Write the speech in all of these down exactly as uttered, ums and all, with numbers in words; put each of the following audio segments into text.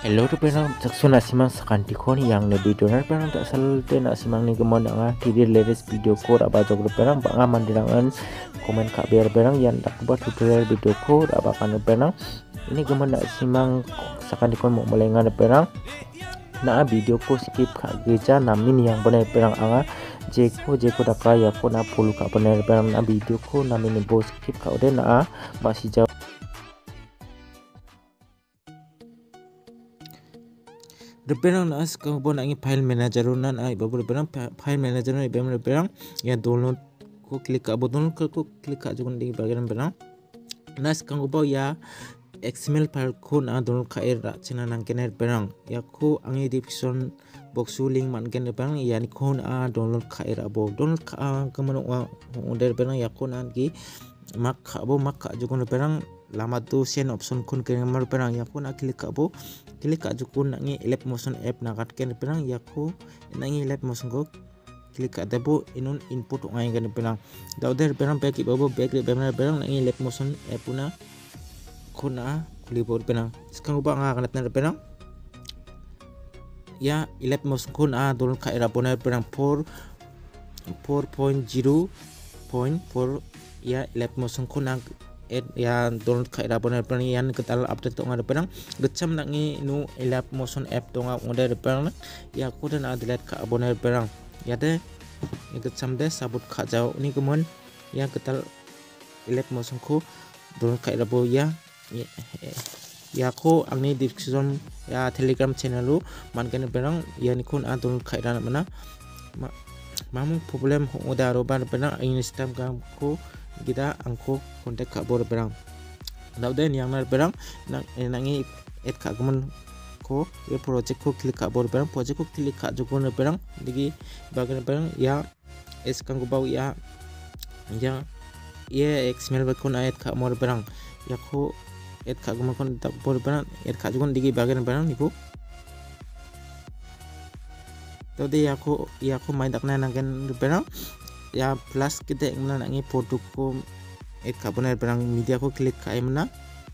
Hello tu penang saksu nasimang sakantikon yang ne video na penang tak sal te nasimang ni gemon nga tidir latest video ko aba jog penang banga mandirangan komen kak biar penang yang tak buat tutorial video ko aba kan penang ini gemon nasimang sakantikon mo molengan penang na video ko skip kak geja namin yang benar penang anga jeko jeko daka ya ko na pulu kak benar penang na video ko namin bo skip kak udah na masih jauh Reperang na as kang bon angi file manager nan ai babu reperang file manager na ibem reperang ya download ko klik ka button ko ko klik ka jugun di bagian reperang nas kang bo ya X M L file ko na download ka era china nang ken reperang ya ko angi description box link man ken reperang ya ni ko na download ka era bo download ka kamano wa onder reperang ya ko nan ki mak ka bo mak ka jugun reperang lama tu sen option kun ke nomor perang ya kun klik ka bo klik ka jukun nangi elep motion app nakat ken perang ya ku nangi elep motion ko klik ka debo inun input ngai kan perang dauder perang back babo back perang perang nangi elep motion app puna kuna kulibor perang sekarang ba nga kanat na perang ya elep motion kun a dol ka era puna perang four point zero point four ya elep motion kun ya download ka ira boner perang yan ketal update to ngada perang gecam nangi nu elap motion app to nga ngada perang ya ko dan delete ka boner perang ya de gecam de sabut ka jauh ni kemon ya ketal elap motion ko download ka ira bo ya ya ko angni description ya telegram channel lu man kan perang ya ni kun a download ka ira mana mamu problem ngada roban perang instagram ko kita angko kontak kak bor perang dauden yang nar perang nang nangi et kak gemen ko ya project ko klik kak bor perang project ko klik kak jukun perang digi bagian perang ya es kang go bau ya ya ya X M L bakun ayat kak mor perang ya ko et kak gemen kon tak bor perang et kak jukun digi bagian perang niku tadi ya ko ya ko main tak nangan perang ya plus kita yang mana nangi foto ko et kaboner perang media ko klik kai mana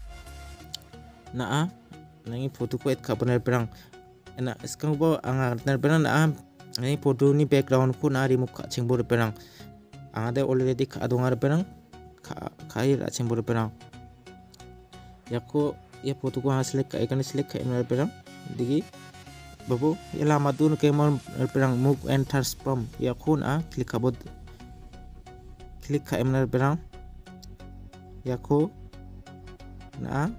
na nangi foto ko et kaboner perang na sekarang bo anga ner perang na nangi foto ni background ko na remove ka chengbor perang anga de already ka dongar perang ka kai ra chengbor perang ya ko ya foto ko select kai kan select kai mana perang digi babu ya lama tu ke mon perang move and transform ya ko na klik kabot klik ka emner perang ya ko na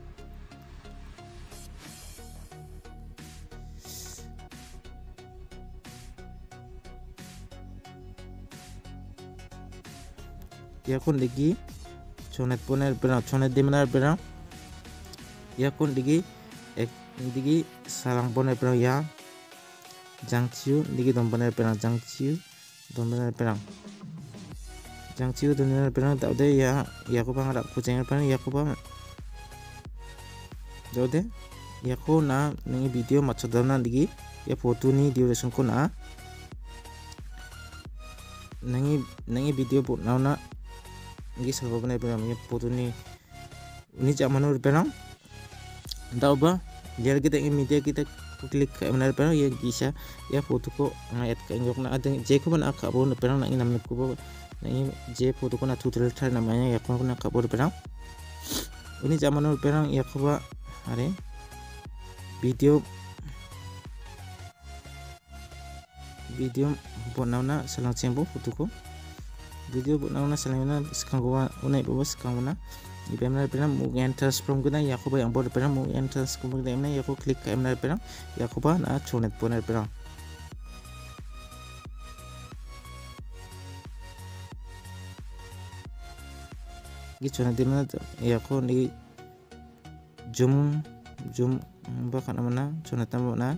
ya kun digi chonet poner perang chonet dimnar perang ya kun digi ek digi salang poner perang ya jangchiu digi dom poner perang jangchiu dom poner perang jang ciu dunia perang tak deh ya ya aku bang ada kucing perang ya aku bang jauh deh ya aku na nengi video macam mana lagi ya foto ni duration ko na nengi nengi video buat na na lagi sebab benar perang ya foto ni ini zaman nur perang tahu ba biar kita ingin media kita klik ke benar perang ya bisa ya foto ko ngayat ke injok na ada jeko ban akak bon perang na inam ko ini je foto ko na tutorial tar namanya ya ko na kabur perang ini zaman perang ya ko ba are video video bonawna salang cembo foto ko video bonawna salangna sekarang gua unai bos sekarang na di benar perang mu enter from guna ya ko ba yang bor perang mu enter from guna ya ko klik ke benar perang ya ko ba na chonet benar perang gitu nanti mana ya aku di zoom zoom bahkan mana cuma tambah na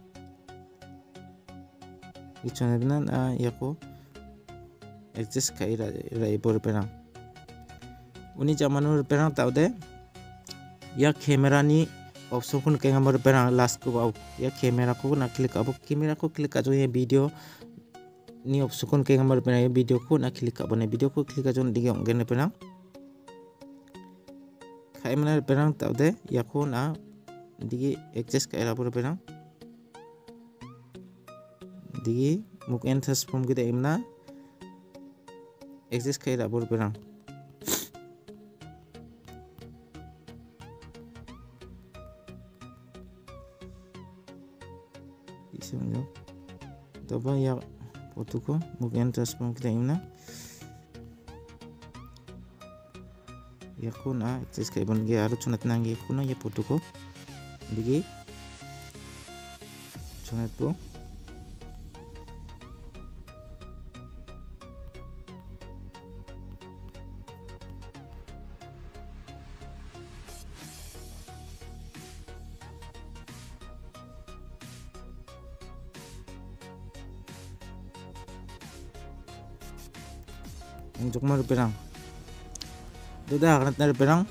gitu nanti mana ya aku adjust kai ra ra ibor perang uni zaman ur perang tahu deh ya kamera ni option kun kayak ngambar perang last ko bau ya kamera ko na klik abu kamera ko klik aja ya video ni option kun kayak ngambar perang ya video ko na klik abu na video ko klik aja di geng perang kai mana perang tahu deh ya ko na digi access ka era bor perang digi muk en transform kita imna access ka era bor perang iseng coba ya foto ko muk en transform kita imna ya kuna access ka ibon ge aru chunat nangi kuna ya foto ko digi chunat po untuk mar perang duda akan nar perang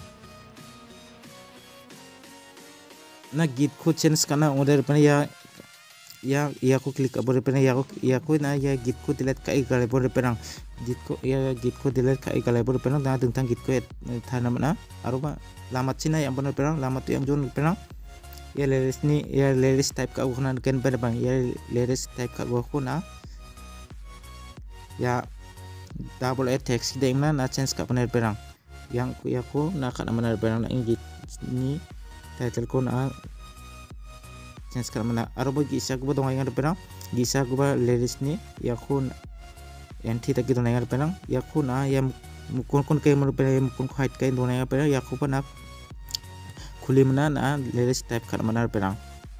na git ko change kana order pan ya ya ya ko click abor pan ya ko ya ko na ya git ko delete kai gale bor perang git ko ya git ko delete kai gale bor perang na tentang git ko thana mana aruba lamat cina yang benar perang lamat tu yang jon perang ya leres ni ya leres type ka ko na ken bang ya leres type ka ko na ya double a text kita imna na change ka benar perang yang ku ya ko na kana benar perang na ingit ni title ko na change ka mana arobo gisa ko dong ngar perang gisa ko ba leris ni ya ko enti ta kita ngar perang ya ko na ya mukun kun kay mo perang mukun ko height kay dong ngar perang ya ko pa na khuli mana na leris type ka mana perang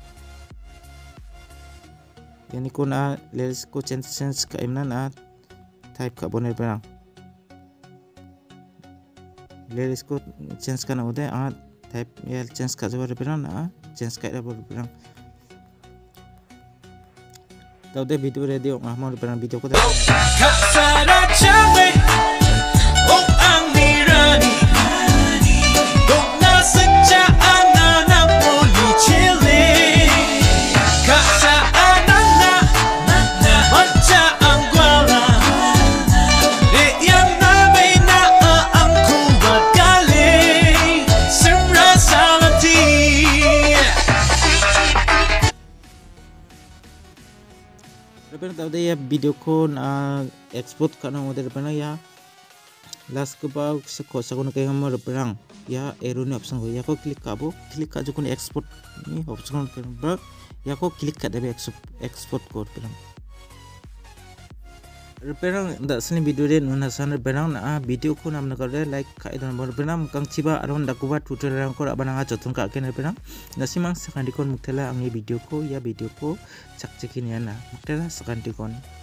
yani ko na leris ko change change ka imna na type ka boner perang leris ko change kana udah ah type ya change ka jawab perang na change ka era perang tau deh video ready ong ahmad perang video ko dah Repen tau deh ya video ko na export kana udah repen ya last ke bawah seko seko na kayak ngamar perang ya arrow ni option ko ya ko klik kabo klik ka jukun export ni option ko perang ya ko klik ka debe export ko perang repen ndak sini video deh nuna sana perang na video ko nam nakar deh like ka idan bar perang kang ciba aron dakuba tutorial ko abang nga jotun ka ken perang nasimang sakandikon muktela angi video ko ya video ko cak cekin ya na muktela sakandikon